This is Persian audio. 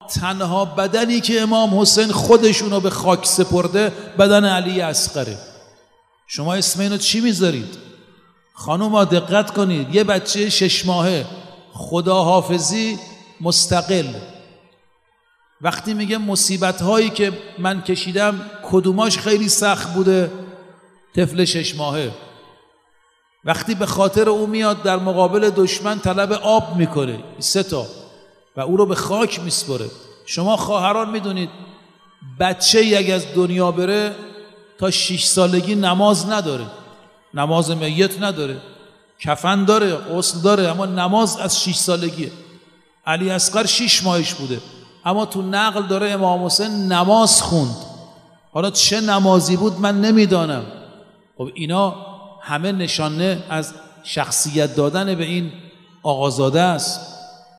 تنها بدنی که امام حسین خودشونو به خاک سپرده بدن علی اصغره. شما اسم اینو چی میذارید؟ خانوما دقت کنید، یه بچه 6 ماهه خداحافظی مستقل، وقتی میگه مصیبت هایی که من کشیدم کدوماش خیلی سخت بوده؟ طفل 6 ماهه وقتی به خاطر او میاد در مقابل دشمن طلب آب میکنه 3 تا و او رو به خاک میسپره. شما خواهران میدونید بچه اگه از دنیا بره تا 6 سالگی نماز نداره، نماز میت نداره، کفن داره، غسل داره، اما نماز از 6 سالگیه. علی اصغر 6 ماهش بوده، اما تو نقل داره امام حسین نماز خوند. حالا چه نمازی بود من نمیدانم. خب اینا همه نشانه از شخصیت دادن به این آقازاده است.